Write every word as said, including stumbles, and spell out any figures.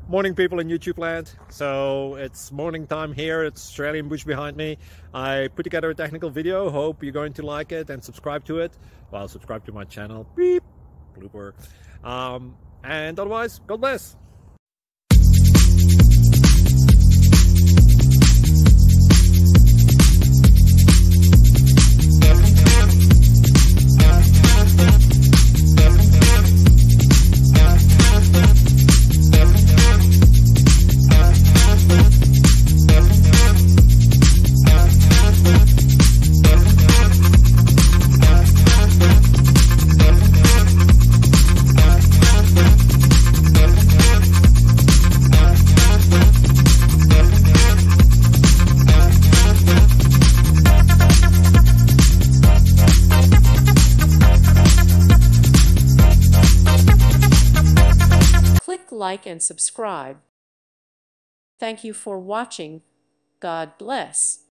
Morning, people in YouTube land. So it's morning time here. It's Australian bush behind me. I put together a technical video. Hope you're going to like it and subscribe to it. Well, subscribe to my channel. Beep. Blooper. Um, and otherwise, God bless. Like and subscribe. Thank you for watching. God bless.